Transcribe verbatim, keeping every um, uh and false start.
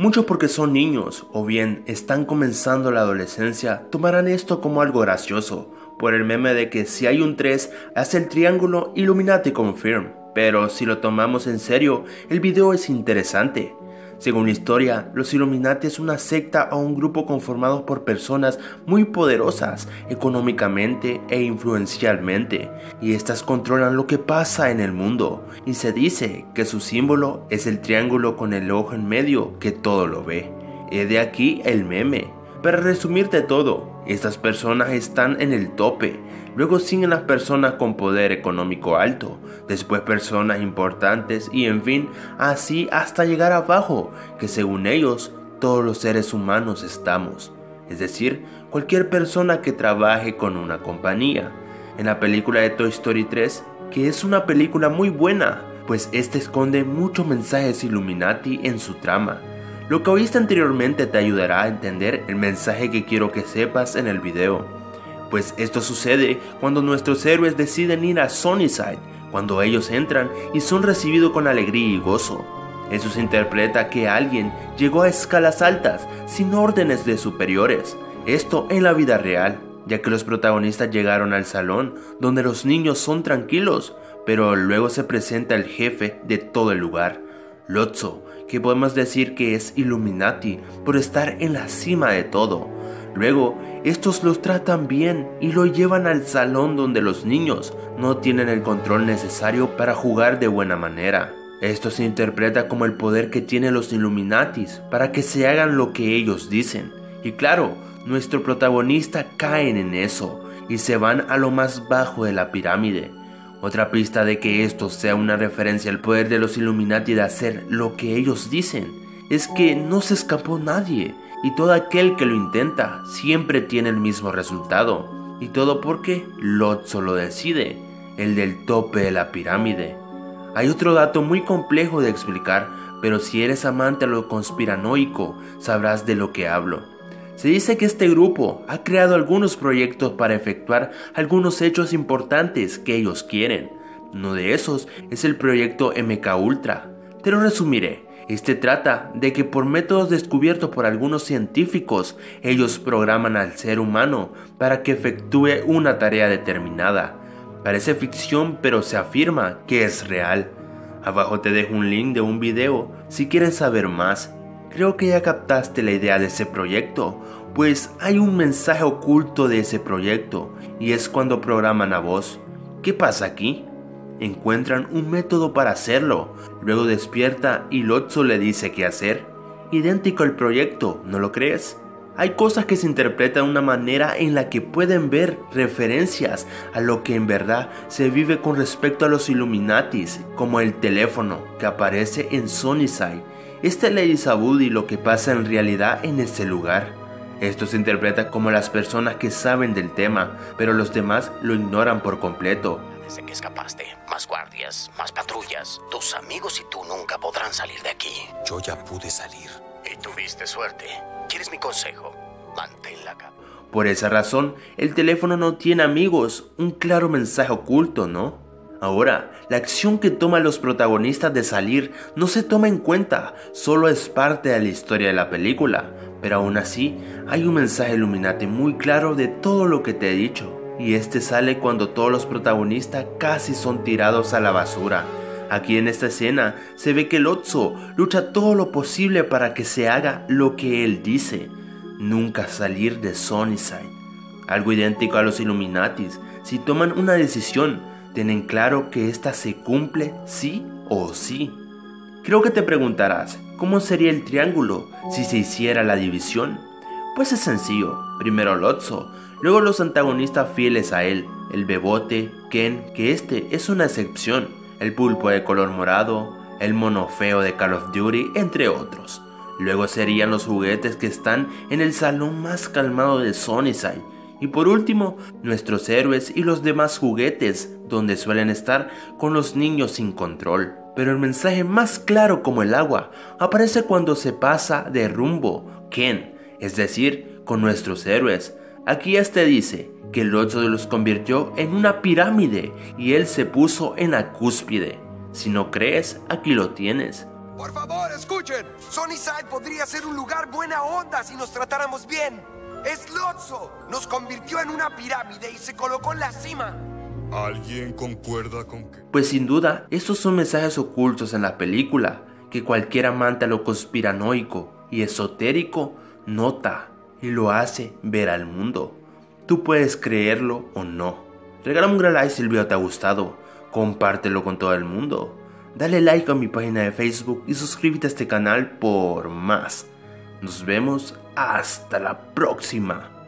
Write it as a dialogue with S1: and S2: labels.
S1: Muchos porque son niños o bien están comenzando la adolescencia tomarán esto como algo gracioso, por el meme de que si hay un tres hace el triángulo Illuminati Confirm, pero si lo tomamos en serio, el video es interesante. Según la historia, los Illuminati es una secta o un grupo conformado por personas muy poderosas económicamente e influencialmente, y estas controlan lo que pasa en el mundo, y se dice que su símbolo es el triángulo con el ojo en medio que todo lo ve. Y de aquí el meme. Para resumirte todo, estas personas están en el tope, luego siguen las personas con poder económico alto, después personas importantes y en fin, así hasta llegar abajo, que según ellos, todos los seres humanos estamos, es decir, cualquier persona que trabaje con una compañía. En la película de Toy Story tres, que es una película muy buena, pues este esconde muchos mensajes Illuminati en su trama. Lo que oíste anteriormente te ayudará a entender el mensaje que quiero que sepas en el video. Pues esto sucede cuando nuestros héroes deciden ir a Sunnyside, cuando ellos entran y son recibidos con alegría y gozo. Eso se interpreta que alguien llegó a escalas altas sin órdenes de superiores. Esto en la vida real, ya que los protagonistas llegaron al salón donde los niños son tranquilos, pero luego se presenta el jefe de todo el lugar, Lotso, que podemos decir que es Illuminati por estar en la cima de todo. Luego, estos los tratan bien y lo llevan al salón donde los niños no tienen el control necesario para jugar de buena manera. Esto se interpreta como el poder que tienen los Illuminatis para que se hagan lo que ellos dicen. Y claro, nuestro protagonista caen en eso y se van a lo más bajo de la pirámide. Otra pista de que esto sea una referencia al poder de los Illuminati de hacer lo que ellos dicen es que no se escapó nadie y todo aquel que lo intenta siempre tiene el mismo resultado. Y todo porque Lotso lo decide, el del tope de la pirámide. Hay otro dato muy complejo de explicar, pero si eres amante a lo conspiranoico sabrás de lo que hablo. Se dice que este grupo ha creado algunos proyectos para efectuar algunos hechos importantes que ellos quieren. Uno de esos es el proyecto M K Ultra. Te lo resumiré. Este trata de que por métodos descubiertos por algunos científicos, ellos programan al ser humano para que efectúe una tarea determinada. Parece ficción, pero se afirma que es real. Abajo te dejo un link de un video si quieres saber más. Creo que ya captaste la idea de ese proyecto, pues hay un mensaje oculto de ese proyecto, y es cuando programan a vos. ¿Qué pasa aquí? Encuentran un método para hacerlo, luego despierta y Lotso le dice qué hacer. Idéntico al proyecto, ¿no lo crees? Hay cosas que se interpretan de una manera en la que pueden ver referencias a lo que en verdad se vive con respecto a los Illuminatis, como el teléfono que aparece en Sunnyside. Esta es Lady Zabudi lo que pasa en realidad en ese lugar. Esto se interpreta como las personas que saben del tema, pero los demás lo ignoran por completo.
S2: Desde que escapaste, más guardias, más patrullas. Tus amigos y tú nunca podrán salir de aquí.
S3: Yo ya pude salir.
S2: Y tuviste suerte. ¿Quieres mi consejo? Mantén la capa.
S1: Por esa razón, el teléfono no tiene amigos, un claro mensaje oculto, ¿no? Ahora, la acción que toman los protagonistas de salir no se toma en cuenta, solo es parte de la historia de la película, pero aún así hay un mensaje Illuminati muy claro de todo lo que te he dicho, y este sale cuando todos los protagonistas casi son tirados a la basura. Aquí en esta escena se ve que Lotso lucha todo lo posible para que se haga lo que él dice, nunca salir de Sunnyside. Algo idéntico a los Illuminatis, si toman una decisión, tienen claro que esta se cumple sí o sí. Creo que te preguntarás, ¿cómo sería el triángulo si se hiciera la división? Pues es sencillo, primero Lotso, luego los antagonistas fieles a él, el Bebote, Ken, que este es una excepción, el Pulpo de color morado, el Mono Feo de Call of Duty, entre otros. Luego serían los juguetes que están en el salón más calmado de Sunnyside. Y por último, nuestros héroes y los demás juguetes, donde suelen estar con los niños sin control. Pero el mensaje más claro como el agua aparece cuando se pasa de rumbo, Ken, es decir, con nuestros héroes. Aquí este dice que Lotso los convirtió en una pirámide y él se puso en la cúspide. Si no crees, aquí lo tienes.
S3: por favor, escuchen. Sunnyside podría ser un lugar buena onda si nos tratáramos bien. Es Lotso. Nos convirtió en una pirámide y se colocó en la cima.
S4: ¿Alguien concuerda con que...?
S1: Pues sin duda, estos son mensajes ocultos en la película que cualquier amante a lo conspiranoico y esotérico nota y lo hace ver al mundo. Tú puedes creerlo o no. Regálame un gran like si el video te ha gustado. Compártelo con todo el mundo. Dale like a mi página de Facebook y suscríbete a este canal por más. Nos vemos hasta la próxima.